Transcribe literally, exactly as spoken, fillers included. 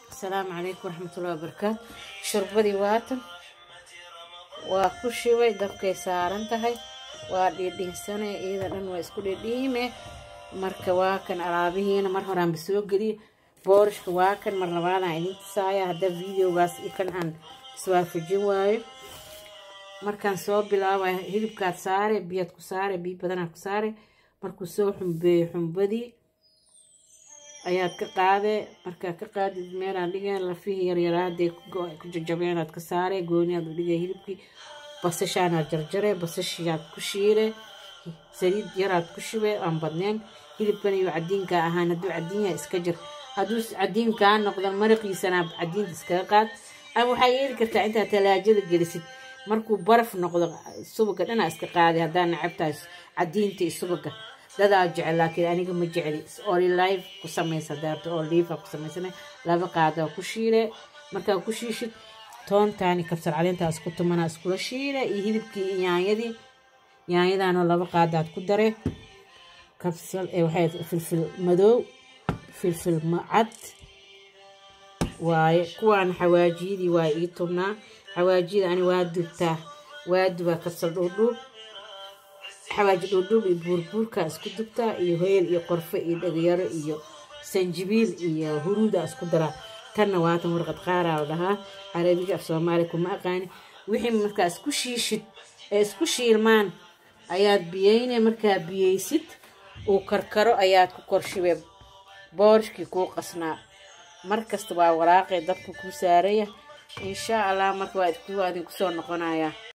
السلام عليكم ورحمة الله وبركاته. شربدي واتن وكشي وي دبكي سارن تهي وديدين سنة إذا دن واسكو ديمه marka waa kan alaabihiina mar horaan bisoo geli boorishka waa kan mar labaad aan idin tusaaya hada videogaas ikan aan iswaafajin waayo markaan soo bilaabay hilibkaad saare biyad ku saare biyo badan ku saare markuu soo xumbeeyo xumbadii ayaad ka qaade marka ka qaadid meel aan dhigeen lafihii yar yaraadee ku jajabeen aad ka saare gooni aad u dhigay hilibkii basashaan aad jarjare basashiyaad ku shiire saliid yaraad ku shube aan badneen hilibkan iyo cadiinka ahaan haduu cadiinka iska jir haduu cadiinka noqdo mariqiisana cadiinka iska qaad ama waxa yeeli kartaa inta talaajada gelisid markuu baraf noqdo subaga dhana iska qaadi hadaan nacabtaas cadiinta subaga dada jecel laakiin aniga ma jeceli oli live ku sameeysa daarto oo live ku sameeysan laba qaado ku shiire marka ku shiishid toontaani kabsar caleenta isku tumana isku la shiire iyo hilibkii yaanyadii yaanyadana laba qaadaad ku dare kabsar ee waxay filfil madow filfil macad waay kuwaan xawaajidi waa ii tumnaa xawaajida ani waa dubtaa waa duba kabsar dhuudhuub xawaaji dhuudhuub iyo buurbuurka isku dubtaa iyo heel iyo qorfe iyo dhagyaro iyo sanjibiil iyo huruuda isku dara tanna waa tan warqad qaaraa dhahaa carabiga af Soomaali kuma aqaani wixii markaa isku shiishid ee isku shiilmaan ayaad biyeyne markaa biyeysid uu karkaro ayaad ku korshibay boorshkii ku qasnaa markasta waa waraaqay dabka ku saaraya insha Allah marka waa idinku soo noqonaya.